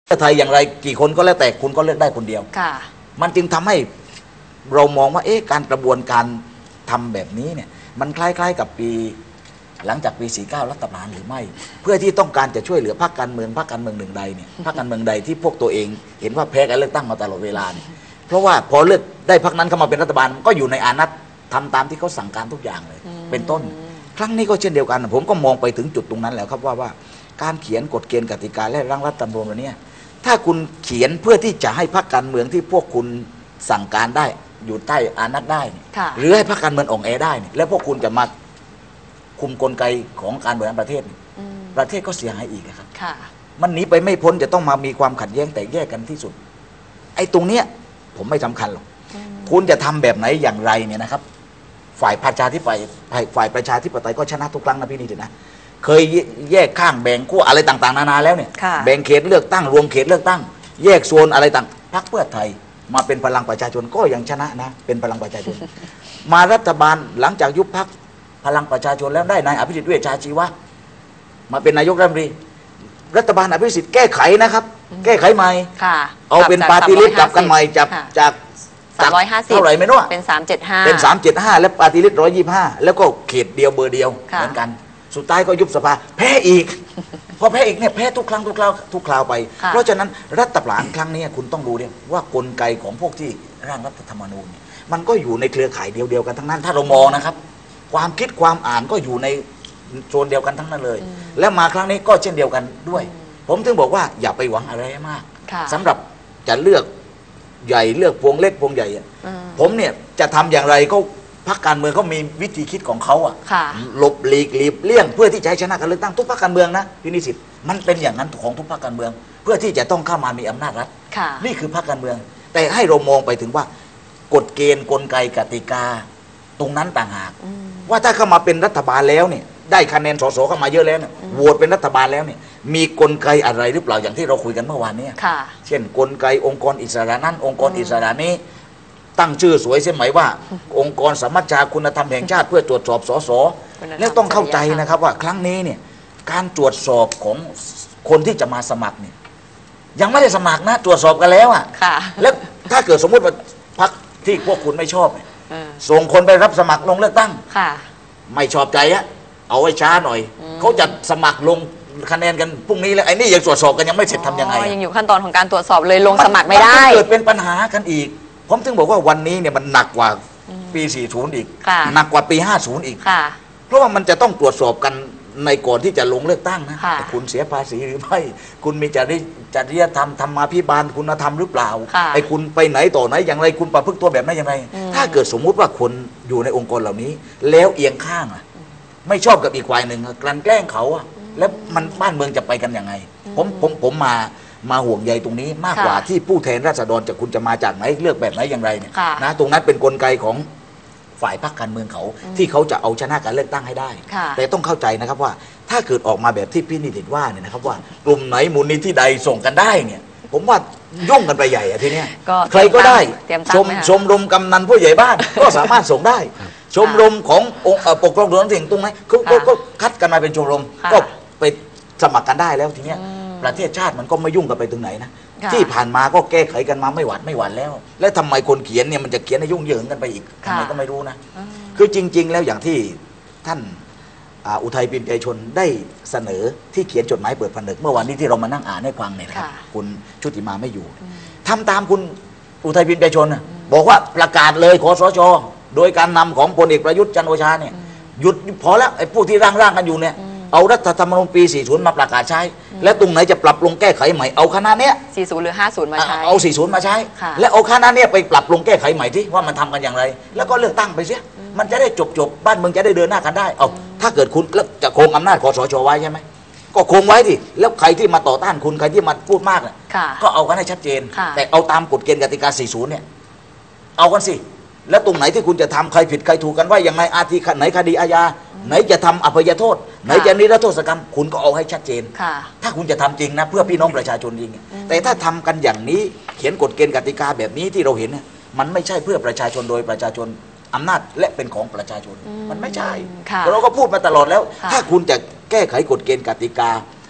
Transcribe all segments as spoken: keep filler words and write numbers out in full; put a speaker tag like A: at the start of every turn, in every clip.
A: ไทยอย่างไรกี่คนก็แล้วแต่คุณก็เลือกได้คนเดียวมันจึงทำให้เรามองว่าเอ๊ะการกระบวนการทำแบบนี้เนี่ยมันคล้ายๆกับปีหลังจากปีสี่สิบเก้ารัฐประหารหรือไม่เพื่อที่ต้องการจะช่วยเหลือพรรคการเมืองพรรคการเมืองหนึ่งใดเนี่ยพรรคการเมืองใดที่พวกตัวเองเห็นว่าแพ้การเลือกตั้งมาตลอดเวลาเนี่ยเพราะว่าพอเลือกได้พรรคนั้นเข้ามาเป็นรัฐบาลก็อยู่ในอานัตทำตามที่เขาสั่งการทุกอย่างเลยเป็นต้นครั้งนี้ก็เช่นเดียวกันผมก็มองไปถึงจุดตรงนั้นแล้วครับว่าว่าการเขียนกฎเกณฑ์กติกาและร่างรัฐธรรมนูญเนี่ยถ้าคุณเขียนเพื่อที่จะให้พรรคการเมืองที่พวกคุณสั่งการได้อยู่ใต้อานัตได้หรือให้พรรคการเมืองอ่อนแอได้แล้วพวกคุณจะมาคุมกลไกของการบริหารประเทศประเทศก็เสียหายอีกครับมันหนีไปไม่พ้นจะต้องมามีความขัดแย้งแตกแยกกันที่สุดไอ้ตรงเนี้ยผมไม่สำคัญหรอกคุณจะทำแบบไหนอย่างไรเนี่ยนะครับฝ่ายประชาธิปไตยฝ่ายประชาธิปไตยก็ชนะทุกครั้งนะพี่นี่เถอะนะเคยแยกข้างแบ่งขั้วอะไรต่างๆนานาแล้วเนี่ยแบ่งเขตเลือกตั้งรวมเขตเลือกตั้งแยกโซนอะไรต่างพรรคเพื่อไทยมาเป็นพลังประชาชนก็ยังชนะนะเป็นพลังประชาชนมารัฐบาลหลังจากยุบพรรคพลังประชาชนแล้วได้นายอภิสิทธิ์เวชชาชีวะมาเป็นนายกรัฐมนตรีรัฐบาลอภิสิทธิ์แก้ไขนะครับแก้ไขใหม่เอาเป็นปาร์ตี้ลิสต์กลับกันใหม่จากจาก
B: สามร้อยห้าสิบ
A: เท่าไหร่ไม่รู้
B: เป็นสามเจ็ดห้า
A: เป็นสามเจ็ดห้าแล้วปาร์ตี้ลิสต์ร้อยยี่ห้าแล้วก็เขตเดียวเบอร์เดียวเหมือนกันสุดท้ายก็ยุบสภาแพ้อีกพอแพ้อีกเนี่ยแพ้ทุกครั้งทุกคราวทุกคราวไปเพราะฉะนั้นรัฐประหารครั้งนี้คุณต้องดูเนี่ยว่ากลไกของพวกที่ร่างรัฐธรรมนูญเนี่ยมันก็อยู่ในเครือข่ายเดียวๆกันทั้งนั้นถ้าเรามองนะครับความคิดความอ่านก็อยู่ในโซนเดียวกันทั้งนั้นเลยและมาครั้งนี้ก็เช่นเดียวกันด้วยผมถึงบอกว่าอย่าไปหวังอะไรมากสำหรับจะเลือกใหญ่เลือกพวงเล็กพวงใหญ่ผมเนี่ยจะทำอย่างไรก็พรรคการเมืองเขามีวิธีคิดของเขาอ่ะหลบหลีกหลีบเลี่ยงเพื่อที่จะให้ชนะการเลือกตั้งทุกพรรคการเมืองนะพี่นิสิตมันเป็นอย่างนั้นของทุกพรรคการเมืองเพื่อที่จะต้องเข้ามามีอำนาจรัฐนี่คือพรรคการเมืองแต่ให้เรามองไปถึงว่ากฎเกณฑ์กลไกกติกาตรงนั้นต่างหากว่าถ้าเข้ามาเป็นรัฐบาลแล้วเนี่ยได้คะแนนสสเข้ามาเยอะแล้วเนี่ยโหวตเป็นรัฐบาลแล้วเนี่ยมีกลไกอะไรหรือเปล่าอย่างที่เราคุยกันเมื่อวานนี้เช่นกลไกองค์กรอิสระนั้นองค์กรอิสระนี้ตั้งชื่อสวยเสียไหมว่าองค์กรสมัชชาคุณธรรมแห่งชาติเพื่อตรวจสอบสสแล้วต้องเข้าใจนะครับว่าครั้งนี้เนี่ยการตรวจสอบของคนที่จะมาสมัครเนี่ยยังไม่ได้สมัครนะตรวจสอบกันแล้วอ่ะแล้วถ้าเกิดสมมติว่าพรรคที่พวกคุณไม่ชอบส่งคนไปรับสมัครลงเลือกตั้งไม่ชอบใจอะเอาไว้ช้าหน่อยเขาจะสมัครลงคะแนนกันพรุ่งนี้แล้วไอ้นี่ยังตรวจสอบกันยังไม่เสร็จทำยังไง
B: ยังอยู่ขั้นตอนของการตรวจสอบเลยลงสมัครไม่ได้
A: เกิดเป็นปัญหากันอีกผมถึงบอกว่าวันนี้เนี่ยมันหนักกว่าปีสี่สิบอีกหนักกว่าปีห้าสิบอีกเพราะว่ามันจะต้องตรวจสอบกันในก่อนที่จะลงเลือกตั้งนะคุณเสียภาษีหรือไม่คุณมีจริยจริยธรรมธรรมาภิบาลคุณธรรมหรือเปล่าไอ้คุณไปไหนต่อไหนอย่างไรคุณประพฤติตัวแบบนั้นอย่างไรถ้าเกิดสมมุติว่าคนอยู่ในองค์กรเหล่านี้แล้วเอียงข้างอ่ะไม่ชอบกับอีกฝ่ายหนึ่งกลั่นแกล้งเขาอ่ะแล้วมันบ้านเมืองจะไปกันยังไงผมผมผมมามาห่วงใยตรงนี้มากกว่าที่ผู้แทนราษฎรจะคุณจะมาจากไหนเลือกแบบไหนอย่างไรเนี่ยนะตรงนั้นเป็นกลไกของฝ่ายพรรคการเมืองเขาที่เขาจะเอาชนะการเลือกตั้งให้ได้แต่ต้องเข้าใจนะครับว่าถ้าเกิดออกมาแบบที่พี่นิติว่าเนี่ยนะครับว่ากลุ่มไหนมูลนิธิใดส่งกันได้เนี่ยผมว่ายุ่งกันไปใหญ่อะทีเนี้ยใครก็ได้ชมชมรมกำนันผู้ใหญ่บ้านก็สามารถส่งได้ชมรมขององค์ปกครองส่วนท้องถิ่นตรงไหนก็คัดกันมาเป็นชมรมก็ไปสมัครกันได้แล้วทีเนี้ยประเทศชาติมันก็ไม่ยุ่งกันไปถึงไหนนะที่ผ่านมาก็แก้ไขกันมาไม่หวาดไม่หวั่นแล้ว และทำไมคนเขียนเนี่ยมันจะเขียนให้ยุ่งเหยิงกันไปอีกทำไมก็ไม่รู้นะคือจริงๆแล้วอย่างที่ท่านอุทัยปิ่นใจชนได้เสนอที่เขียนจดหมายเปิดผนึกเมื่อวันนี้ที่เรามานั่งอ่านให้ฟังเนี่ยนะครับคุณชุติมาไม่อยู่ทำตามคุณอุทัยปิ่นใจชนบอกว่าประกาศเลยคสช.โดยการนำของพลเอกประยุทธ์จันทร์โอชาเนี่ยหยุดพอแล้วไอ้ผู้ที่ร่างร่างกันอยู่เนี่ยเอารัฐธรรมนูญปีสี่สิบมาประกาศใช้และตรงไหนจะปรับปรุงแก้ไขใหม่เอาคณะเนี้ย
B: สี่สิบหรือห้าสิบมาใช้
A: เอาสี่สิบมาใช้และเอาคณะเนี้ยไปปรับปรุงแก้ไขใหม่ที่ว่ามันทำกันอย่างไรแล้วก็เลือกตั้งไปเสียมันจะได้จบจบบ้านเมืองจะได้เดินหน้ากันได้เอาถ้าเกิดคุณแล้วจะคงอำนาจคสช.ไว้ใช่ไหมก็คงไว้ดิแล้วใครที่มาต่อต้านคุณใครที่มาพูดมากเนี่ยก็เอากันให้ชัดเจนแต่เอาตามกฎเกณฑ์กติกาสี่สิบเนี่ยเอากันสิแล้วตรงไหนที่คุณจะทำใครผิดใครถูกกันว่าอย่างไรอาทิไหนคดีอาญาไหนจะทำอภัยโทษไหนจะนิรโทษกรรมคุณก็เอาให้ชัดเจนถ้าคุณจะทำจริงนะเพื่อพี่น้องประชาชนจริงแต่ถ้าทำกันอย่างนี้เขียนกฎเกณฑ์กติกาแบบนี้ที่เราเห็นเนี่ยมันไม่ใช่เพื่อประชาชนโดยประชาชนอำนาจและเป็นของประชาชนมันไม่ใช่เราก็พูดมาตลอดแล้วถ้าคุณจะแก้ไขกฎเกณฑ์กติกา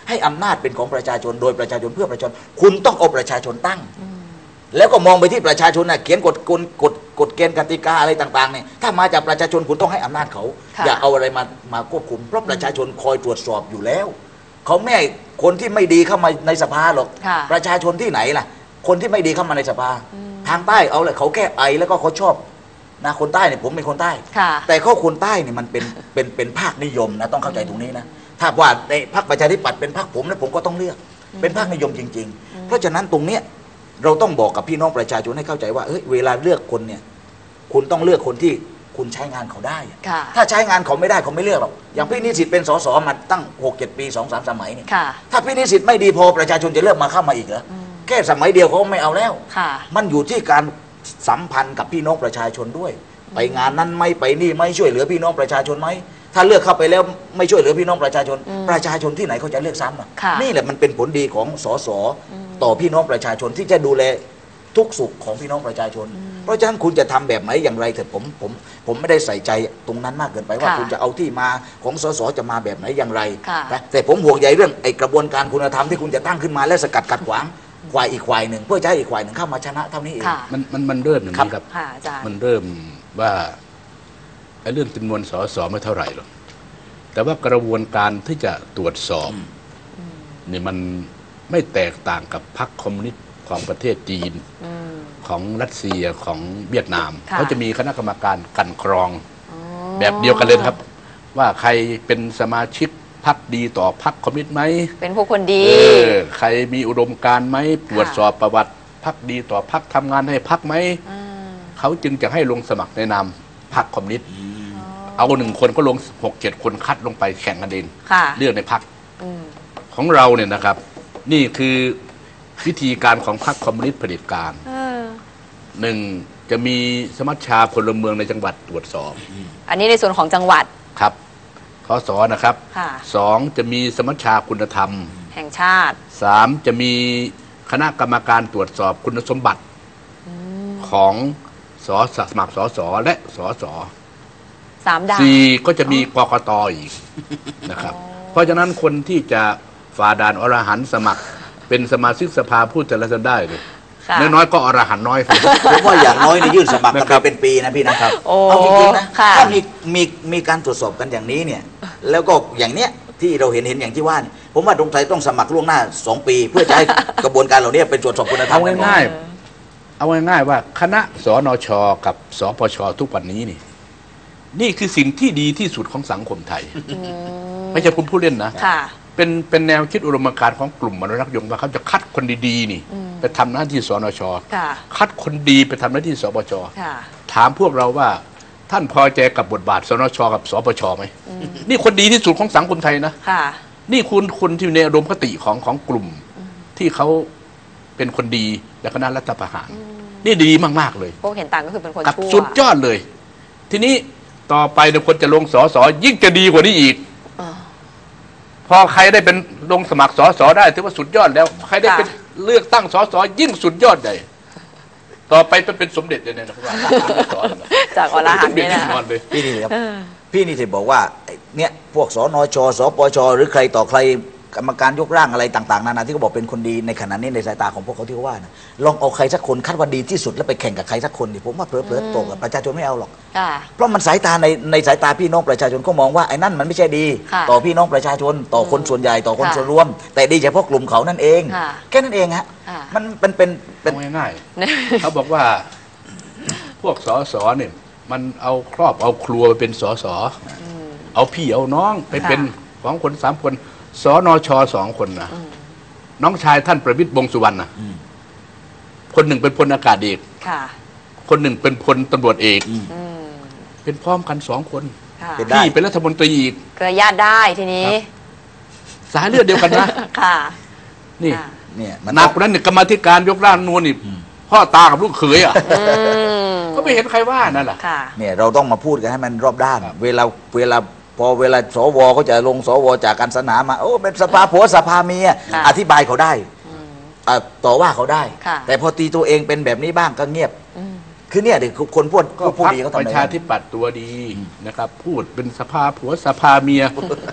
A: ให้อำนาจเป็นของประชาชนโดยประชาชนเพื่อประชาชนคุณต้องเอาประชาชนตั้งแล้วก็มองไปที่ประชาชนนะเขียนกฎกฎกฎกฎเกณฑ์กติกาอะไรต่างๆเนี่ยถ้ามาจากประชาชนคุณต้องให้อำนาจเขาอย่าเอาอะไรมามาควบคุมเพราะประชาชนคอยตรวจสอบอยู่แล้วเขาไม่ให้คนที่ไม่ดีเข้ามาในสภาหรอกประชาชนที่ไหนล่ะคนที่ไม่ดีเข้ามาในสภาทางใต้เอาเลยเขาแค่ไอแล้วก็เขาชอบนะคนใต้เนี่ยผมเป็นคนใต้แต่เขาคนใต้เนี่ยมันเป็นเป็นเป็นภาคนิยมนะต้องเข้าใจตรงนี้นะถ้าว่าในพรรคประชาธิปัตย์เป็นพรรคผมแล้วผมก็ต้องเลือกเป็นภาคนิยมจริงๆเพราะฉะนั้นตรงเนี้ยเราต้องบอกกับพี่น้องประชาชนให้เข้าใจว่าเฮ้ยเวลาเลือกคนเนี่ยคุณต้องเลือกคนที่คุณใช้งานเขาได้ถ้าใช้งานเขาไม่ได้เขาไม่เลือกหรอกอย่างพี่นิสิตเป็นสสมาตั้งหกเจ็ดปีสองสามสมัยเนี่ยถ้าพี่นิสิตไม่ดีพอประชาชนจะเลือกมาเข้ามาอีกเหรอแค่สมัยเดียวเขาไม่เอาแล้วมันอยู่ที่การสัมพันธ์กับพี่น้องประชาชนด้วยไปงานนั้นไม่ไปนี่ไม่ช่วยเหลือพี่น้องประชาชนไหมถ้าเลือกเข้าไปแล้วไม่ช่วยเหลือพี่น้องประชาชนประชาชนที่ไหนเขาจะเลือกซ้ำอ่ะนี่แหละมันเป็นผลดีของสสต่อพี่น้องประชาชนที่จะดูแลทุกสุขของพี่น้องประชาชนเพราะฉะนั้นคุณจะทำแบบไหนอย่างไรเถิดผมผมผมไม่ได้ใส่ใจตรงนั้นมากเกินไปว่าคุณจะเอาที่มาของสสจะมาแบบไหนอย่างไรนะแต่ผมห่วงใยเรื่องไอ้กระบวนการคุณธรรมที่คุณจะตั้งขึ้นมาและสกัดกัดขวางควายอีกควายหนึ่งเพื่อจะให้อีกควายหนึ่งเข้ามาชนะเท่านี้เอง
C: มันมันมันเริ่มอย่างนี้ครับมันเริ่มว่าไอ้เรื่องจำนวนสสไม่เท่าไหร่หรอกแต่ว่ากระบวนการที่จะตรวจสอบนี่มันไม่แตกต่างกับพรรคคอมมิวนิสต์ของประเทศจีนของรัสเซียของเวียดนามเขาจะมีคณะกรรมการกันกรองแบบเดียวกันเลยครับว่าใครเป็นสมาชิกพรรคดีต่อพรรคคอมมิวนิสต์ไหม
B: เป็นผู้คนดี
C: ใครมีอุดมการณ์ไหมตรวจสอบประวัติพรรคดีต่อพรรคทำงานให้พรรคไหมเขาจึงจะให้ลงสมัครในนามพรรคคอมมิวนิสต์เอาหนึ่งคนก็ลงหกเจ็ดคนคัดลงไปแข่งกันเองเลือกในพรรคของเราเนี่ยนะครับ นี่คือวิธีการของพรรคคอมมิวนิสต์เผด็จการหนึ่งจะมีสมัชชาพลเมืองในจังหวัดตรวจสอบ
B: อันนี้ในส่วนของจังหวัด
C: ครับข้อสอนะครับสองจะมีสมัชชาคุณธรรม
B: แห่งชาติ
C: สามจะมีคณะกรรมการตรวจสอบคุณสมบัติของสสสมัครสสและสส
B: สามด่าน
C: สี่ก็จะมีกกตอีกนะครับเพราะฉะนั้นคนที่จะฝ่าด่านอรหันต์สมัครเป็นสมาชิกสภาผู้แทนราษฎรได้เลยน้อยๆก็อรหันต์น้อย
A: ผมว่าอย่างน้อยนี่ยื่นสมัครกันไปเป็นปีนะพี่นะครับเอาจริงๆนะถ้ามีมีมีการตรวจสอบกันอย่างนี้เนี่ยแล้วก็อย่างเนี้ยที่เราเห็นเห็นอย่างที่ว่าผมว่าตรงไทยต้องสมัครล่วงหน้าสองปีเพื่อจะให้กระบวนการเหล่านี้เป็นตรวจสอบคุณธรรม
C: เอาง่ายๆเอาง่ายๆว่าคณะสนชกับสปชทุกวันนี้นี่นี่คือสิ่งที่ดีที่สุดของสังคมไทยไม่ใช่คุณผู้เล่นนะเป็นเป็นแนวคิดอุดมการณ์ของกลุ่มมนุษย์รักยงว่าเขาจะคัดคนดีๆนี่ไปทำหน้าที่สนชคัดคนดีไปทำหน้าที่สปชถามพวกเราว่าท่านพอใจกับบทบาทสนชกับสปชไหมนี่คนดีที่สุดของสังคมไทยนะนี่คุณคนที่ในอุดมคติของของกลุ่มที่เขาเป็นคนดีและคณะรัฐประหารนี่ดีมากๆเลย
B: พวกเห็นต่างก็คือเป็นคนชั่ว
C: สุดยอดเลยทีนี้ต่อไปเนี่ยคนจะลงสสยิ่งจะดีกว่านี้อีกพอใครได้เป็นลงสมัครสสได้ถือว่าสุดยอดแล้วใครได้เป็นเลือกตั้งสสยิ่งสุดยอดใหญ่ต่อไปเป็นเป็นสมเด็จเลยนะครั
B: บจากอรหันต์นี่นะ
A: พี่นี่ครับพี่นี่จะบอกว่าเนี่ยพวกสนชสปชหรือใครต่อใครกรรมการยกร่างอะไรต่างๆนานาที่เขาบอกเป็นคนดีในขณะนี้ในสายตาของพวกเขาที่เขาว่านะลองเอาใครสักคนคัดว่าดีที่สุดแล้วไปแข่งกับใครสักคนดิผมว่าเพลอๆตกกับประชาชนไม่เอาหรอกเพราะมันสายตาในในสายตาพี่น้องประชาชนก็มองว่าไอ้นั่นมันไม่ใช่ดีต่อพี่น้องประชาชนต่อคนส่วนใหญ่ต่อคนส่วนรวมแต่ดีเฉพาะกลุ่มเขานั่นเองแค่นั้นเองฮะมันเป็นเป็น
C: เป็นง่ายๆเขาบอกว่าพวกสสเนี่ยมันเอาครอบเอาครัวไปเป็นสสเอาพี่เอาน้องไปเป็นสองคนสามคนสนชสองคนนะน้องชายท่านประวิตรวงษ์สุวรรณนะคนหนึ่งเป็นพลอากาศเอกคนหนึ่งเป็นพลตำรวจเอกเป็นพร้อมกันสองคนพี่เป็นรัฐมนตรีอีก
B: เครือญาติได้ทีนี้
C: สายเลือดเดียวกันนะนี่เนี่ยหนักกว่านั้นเนี่ยกรรมธิการยกร่างนูนนี่พ่อตากับลูกเขยอ่ะก็ไม่เห็นใครว่านั่นแหละ
A: เนี่ยเราต้องมาพูดกันให้มันรอบด้านเวลาเวลาพอเวลาสวเขาจะลงสวจากการสนามาโอ้เป็นสภาผัวสภาเมียอธิบายเขาได้ต่อว่าเขาได้แต่พอตีตัวเองเป็นแบบนี้บ้างก็เงียบคือเนี่ยเด็กคนพูด
C: ก็พูดดีเขาทำประชาธิปัตย์ตัวดีนะครับพูดเป็นสภาผัวสภาเมียพ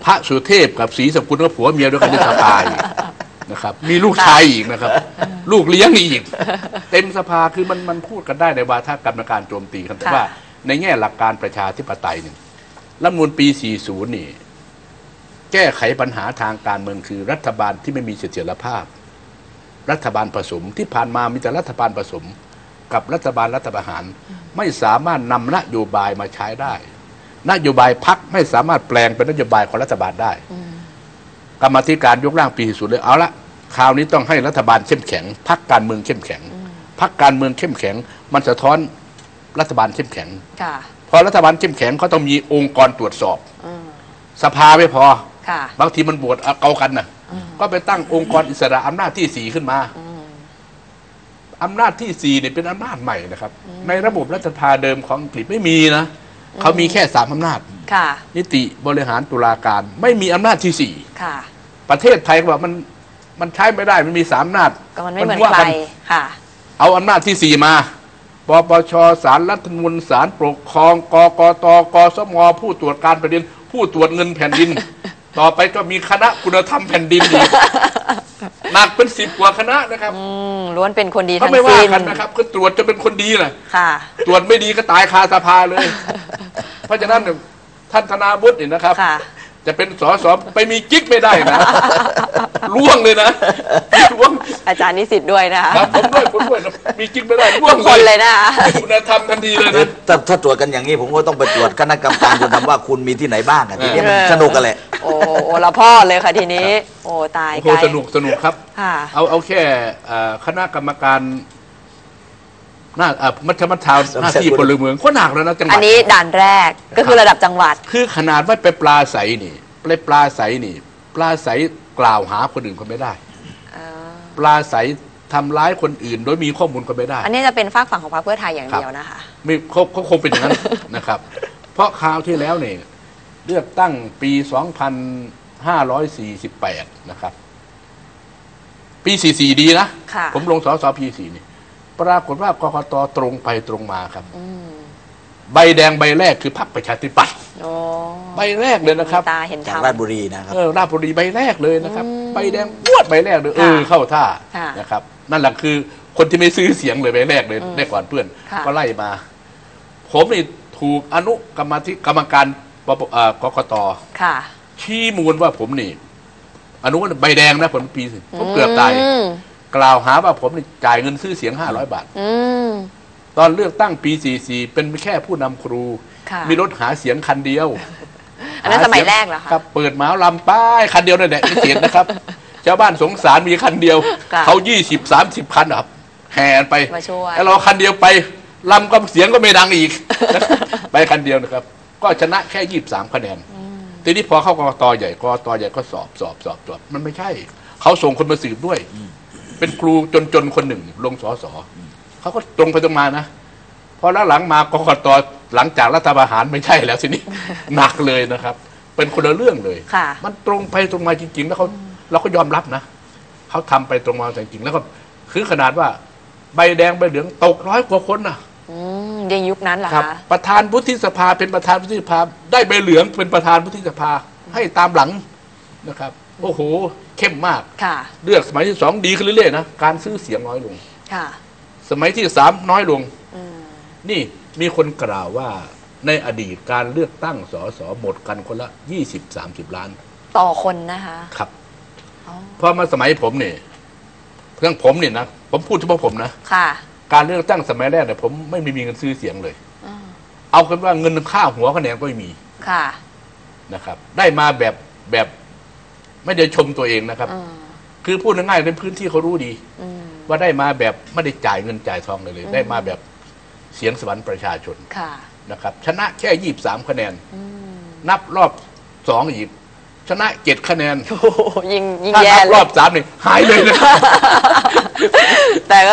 C: พระสุเทพกับศรีสกุลก็ผัวเมียด้วยกันในสภาอีกนะครับมีลูกชายอีกนะครับลูกเลี้ยงอีกเต็มสภาคือมันมันพูดกันได้ในวาทกรรมการโจมตีกันแต่ว่าในแง่หลักการประชาธิปไตยเนี่ยรัฐธรรมนูญปีสี่สิบนี่แก้ไขปัญหาทางการเมืองคือรัฐบาลที่ไม่มีเสถียรภาพรัฐบาลผสมที่ผ่านมามีแต่รัฐบาลผสมกับรัฐบาลรัฐประหารไม่สามารถนำนโยบายมาใช้ได้นโยบายพรรคไม่สามารถแปลงเป็นนโยบายของรัฐบาลได้กรรมาธิการยกร่างปีสี่สิบเลยเอาละคราวนี้ต้องให้รัฐบาลเข้มแข็งพรรคการเมืองเข้มแข็งพรรคการเมืองเข้มแข็งมันสะท้อนรัฐบาลเข้มแข็งพอรัฐบาลเข้มแข็งเขาต้องมีองค์กรตรวจสอบสภาไม่พอบางทีมันบวชเกากันนะก็ไปตั้งองค์กรอิสระอำนาจที่สี่ขึ้นมาอำนาจที่สี่เนี่ยเป็นอำนาจใหม่นะครับในระบบรัฐสภาเดิมของอังกฤษไม่มีนะเขามีแค่สามอำนาจนิติบริหารตุลาการไม่มีอำนาจที่สี่ประเทศไทยก็บอกมันมันใช้ไม่ได้มันมีสามอำนาจ
B: ก็มันไม่เหมือนใครค่ะ
C: เอาอำนาจที่สี่มาปปชศาลรัฐธรรมนูญศาลปกครองกกตกสมผู้ตรวจการแผ่นดินผู้ตรวจเงินแผ่นดินต่อไปก็มีคณะคุณธรรมแผ่นดินอีกหนักเป็นสิบกว่าคณะนะครับ
B: ล้วนเป็นคนดีทั้งสิ้น
C: เขาไม่ว่ากันนะครับก็ตรวจจะเป็นคนดีแหละตรวจไม่ดีก็ตายคาสภาเลย เพราะฉะนั้นท่านธนาวุฒินี่นะครับจะเป็นสสไปมีกิ๊กไม่ได้นะล่วงเลยนะล่วง
B: อาจารย์นิสิตด้วยนะครับ
C: ผมด้วยผมด้วยมีกิ๊กไม่ได้ล่วง
B: คนเลยนะ
C: คุณธรรมทันทีเลยนะ
A: ถ้าถ้าตรวจกันอย่างนี้ผมก็ต้องไปตรวจคณะกรรมการคุณธรรมว่าคุณมีที่ไหนบ้างอ่ะทีนี้มันสนุกกันแหละ
B: โอ้โอละพ่อเลยค่ะทีนี้โอ้ตาย
C: โอ้สนุกสนุกครับเอาเอาแค่คณะกรรมการหน้ามัธยมทาวหน้าที่พลเมืองก็หนักแล้วนะจังหวัด
B: อันนี้ด่านแรกก็คือระดับจังหวัด
C: คือขนาดว่าไปปลาใสนี่ไปปลาใสนี่ปลาใสกล่าวหาคนอื่นคนไม่ได้ปลาใสทำร้ายคนอื่นโดยมีข้อมูลคนไม่ได้
B: อันนี้จะเป็นฝากฝั่งของพรรคเพื่อไทยอย่างเดียวนะคะ
C: ไม่เขาเขาคงเป็นอย่างนั้นนะครับเพราะคราวที่แล้วเนี่ยเลือกตั้งปีสองพันห้าร้อยสี่สิบแปดนะครับปีสี่สี่ดีนะผมลงสสปีสี่นี่ปรากฏว่ากกตตรงไปตรงมาครับใบแดงใบแรกคือพรรคประชาธิปัตย์ใบแรกเลยนะครับ
A: จากราชบุรีนะครับ
C: เออราชบุรีใบแรกเลยนะครับใบแดงปวดใบแรกเลยเออเข้าท่านะครับนั่นแหละคือคนที่ไม่ซื้อเสียงเลยใบแรกเลยได้ก่อนเพื่อนก็ไล่มาผมนี่ถูกอนุกรรมธิกรรมการกกตชี้มูลว่าผมนี่อนุใบแดงนะผมปีผมเกือบตายกล่าวหาว่าผมจ่ายเงินซื้อเสียงห้าร้อยบาทตอนเลือกตั้งปีสี่สิบเป็นแค่ผู้นำครูมีรถหาเสียงคันเดียว
B: อันนั้นสมัยแรกเหรอคะ
C: ครับเปิดหมาลำป้ายคันเดียวนั่นแหละเห็นนะครับชาวบ้านสงสารมีคันเดียวเขายี่สิบสามสิบคันครับแห่ไปแล้วเราคันเดียวไปลำก็เสียงก็ไม่ดังอีกไปคันเดียวนะครับก็ชนะแค่ยี่สิบสามคะแนนทีนี้พอเข้ากกตใหญ่กกตใหญ่ก็สอบสอบสอบสอบมันไม่ใช่เขาส่งคนมาสืบด้วยเป็นครูจนๆคนหนึ่งลงสสเขาก็ตรงไปตรงมานะพอแล้วหลังมากกตหลังจากรัฐประหารไม่ใช่แล้วทีนี้หนักเลยนะครับเป็นคนละเรื่องเลยมันตรงไปตรงมาจริงๆแล้วเขาเราก็ยอมรับนะเขาทำไปตรงมาจริงๆแล้วก็คือขนาดว่าใบแดงใบเหลืองตกร้อยกว่าคนนะ
B: ยังยุคนั้นเหรอคะ
C: ประธานวุฒิสภาเป็นประธานวุฒิสภาได้ใบเหลืองเป็นประธานวุฒิสภาให้ตามหลังนะครับโอ้โหเข้มมากเลือกสมัยที่สองดีขึ้นเรื่อยๆนะการซื้อเสียงน้อยลงสมัยที่สามน้อยลงนี่มีคนกล่าวว่าในอดีตการเลือกตั้งสสหมดกันคนละยี่สิบสามสิบล้าน
B: ต่อคนนะคะ
C: ครับพอมาสมัยผมเนี่ยเรื่องผมเนี่ยนะผมพูดเฉพาะผมนะการเลือกตั้งสมัยแรกเนี่ยผมไม่มีเงินซื้อเสียงเลยเอากันว่าเงินค่าหัวคะแนนก็ไม่มีนะครับ ได้มาแบบแบบไม่ได้ชมตัวเองนะครับคือพูดง่ายๆในพื้นที่เขารู้ดีว่าได้มาแบบไม่ได้จ่ายเงินจ่ายทองเลยเลยได้มาแบบเสียงสวรรค์ประชาชนนะครับชนะแค่ยี่สิบสามคะแนนนับรอบสองอีกชนะเจ็ดคะแนน
B: ยิงยิง
C: แย่รอบสามนี่หายเลยนะ
B: แต่ก็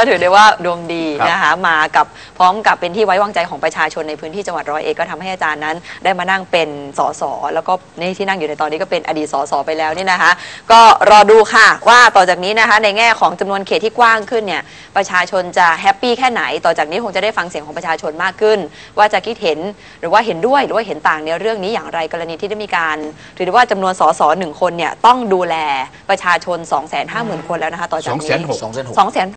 B: ถือได้ว่าดวงดีนะคะมากับพร้อมกับเป็นที่ไว้วางใจของประชาชนในพื้นที่จังหวัดร้อยเอ็ดก็ทำให้อาจารย์นั้นได้มานั่งเป็นสสแล้วก็ในที่นั่งอยู่ในตอนนี้ก็เป็นอดีตสสไปแล้วนี่นะคะก็รอดูค่ะว่าต่อจากนี้นะคะในแง่ของจำนวนเขตที่กว้างขึ้นเนี่ยประชาชนจะแฮปปี้แค่ไหนต่อจากนี้คงจะได้ฟังเสียงของประชาชนมากขึ้นว่าจะคิดเห็นหรือว่าเห็นด้วยหรือว่าเห็นต่างในเรื่องนี้อย่างไรกรณีที่ได้มีการถือว่าจำนวนสสหนึ่งคนเนี่ยต้องดูแลประชาชน สองแสนห้าหมื่น คนแล้วนะคะต่อจากนี้
C: สองแสนหก
B: สองแสน